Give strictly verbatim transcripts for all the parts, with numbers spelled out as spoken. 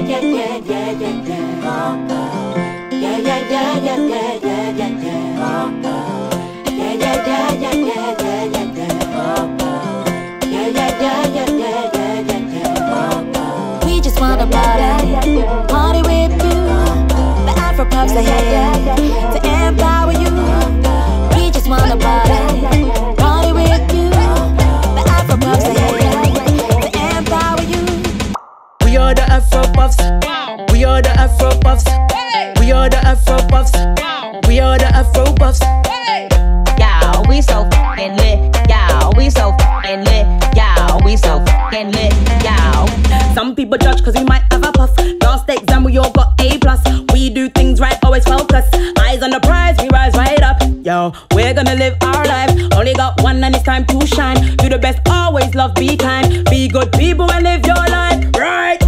yeah, yeah, yeah, yeah, yeah. Oh, oh. Yeah, yeah, yeah, yeah, yeah, yeah, yeah, yeah. Oh, oh. Yeah, yeah, yeah, yeah, yeah, yeah, yeah, yeah. Oh, oh. Yeah, yeah, yeah, yeah, yeah, yeah, yeah, yeah. Oh, oh. We just wanna party, party with you. The Afro Puffs are here to empower you. We just wanna party, party with you. The Afro Puffs are here to empower you. We are the Afro Puffs. We are the Afro Puffs. We are the Afro Puffs. We are the Afro Puffs. Y'all, we so f***ing lit. Y'all, we so f***ing lit. Y'all, we so f***ing lit. Y'all. Some people judge cause we might have a puff. Last exam we all got A plus. We do things right, always focus. Eyes on the prize, we rise right up. Yo, we're gonna live our life. Only got one and it's time to shine. Do the best, always love, be kind. Be good people and live your life right.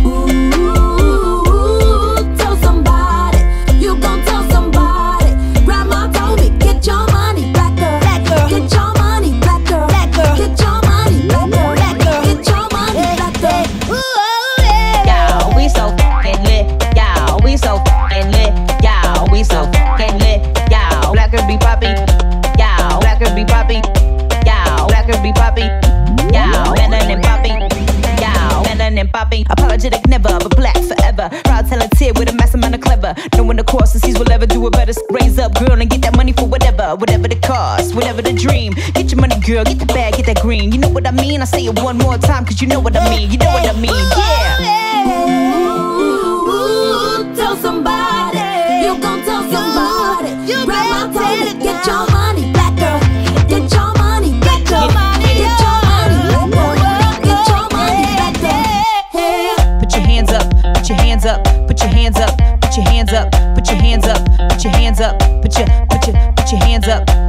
Apologetic never, but black forever. Proud, talented with a massive amount of clever. Knowing the course and sees will ever do it better. Raise up, girl, and get that money for whatever. Whatever the cost, whatever the dream. Get your money, girl, get the bag, get that green. You know what I mean? I say it one more time, cause you know what I mean. You know what I mean, yeah. Ooh, tell somebody. You gon' tell somebody. Grandma told me, get your money, black girl. Get your money, get your money, get your money, black girl. Get your money, black girl. Put your hands up, put your hands up, put your hands up, put your hands up, put your hands up, put your hands up, put your, put your, put your hands up.